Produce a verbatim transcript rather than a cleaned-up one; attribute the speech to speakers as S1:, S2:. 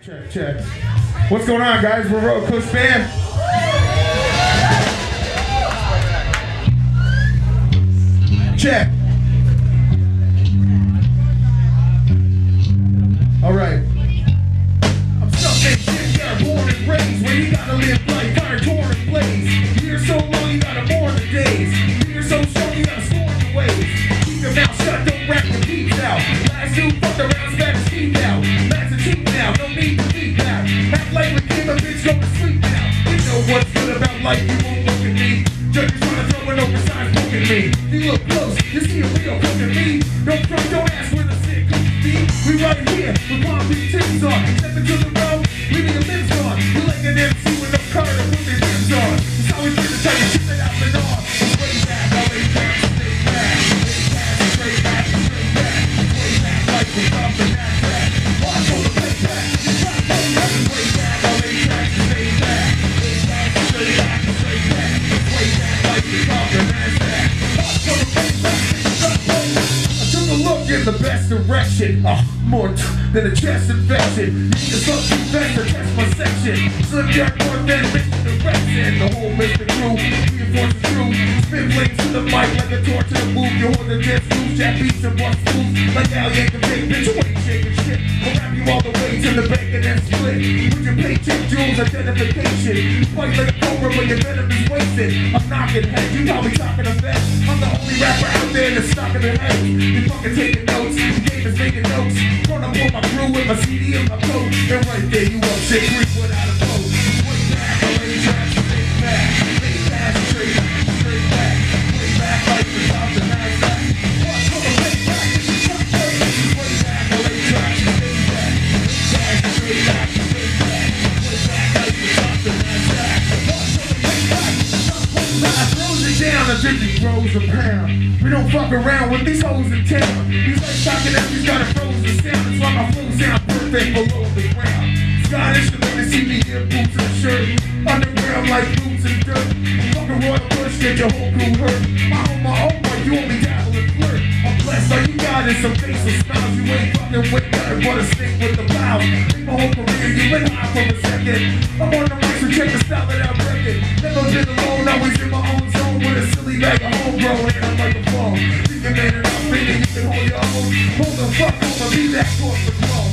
S1: Check, check. What's going on, guys? We're Road Coast Band. Check. All right. I'm stuck in shit, yeah, born and raised, where you gotta live like fire, torn and blaze. Years so long, you gotta mourn the days. Years so strong, you gotta scorn the ways. Keep your mouth shut, don't rap the beats out. Last two fucked around, spat his teeth out. That's a cheap now, no need to beat out. Act like we came a bitch, go to sleep now. You know what's good about life, you won't look at me. Judges trying to throw it over signs, look at me. You look close, you see a real look at me. Don't front, don't ask where the sick could be. We right here, with palm beach tits on. Step into the road, leaving your limbs on. You're like an M C with no card and put their limbs on. It's always been the type of shit that I've been on. Way back, I lay back, stay back. Lay back, straight back, straight back. Way back, like we're off the mat back. Watch on the play back, you try to play back. Way back, I lay back, stay back. Lay back, straight back, straight back. Way back, like we're off the mat back. Watch on the play back, you try to play back. I took a look in the best direction. Uh, more t than a chest infection. You need a something best to test my section. Slim Jack more than mission direction. The whole Mister Crew, reinforce the truth. Spin flames to the mic like a torch to the move. You hold the dance moves, jack beats and bust moves. Like Al Yankovic, big bitch, you ain't shaking shit. I'll wrap you all the way to the bank and then split. With your paycheck jewels, identification. Fight like a cobra when your venom is wasted. I'm knocking heads, you probably talking to feds. I'm the only rapper out there that's knocking the heads. You fucking taking notes, the game is making notes. Run up on my crew with my C D and my coat. And right there you up shit creep without a coat. Way back, I lay back, straight back. Lay back, straight back, straight back. Way back like the top of NASDAQ. Watch for the way back, it's a truck way. Way back, I lay back, straight back. Lay back, straight back, straight back. Way back like the top of NASDAQ. Watch for the way back, it's a truck way back. I throws it down and fifty throws a pound. We don't fuck around with these hoes in town. These like talking that he's got a frozen sound. That's why my flow sound perfect below the ground. Scottish, the way to see me here, boots and shirt. Underground like boots and dirt. Fucking Royal Bush, get your whole crew hurt. My own, my own, but you only dabble and flirt. I'm blessed, all you got is some facial smiles. You ain't fucking with nothing but a snake with the plow. Think my whole career, you been high for a second. I'm on the mic, so check the style that I'm wrecking. Never been alone, always in my own zone with a silly bag of homegrown and a microphone. You can man it up, thinking you can hold your own. Hold the fuck on, be that course of flow.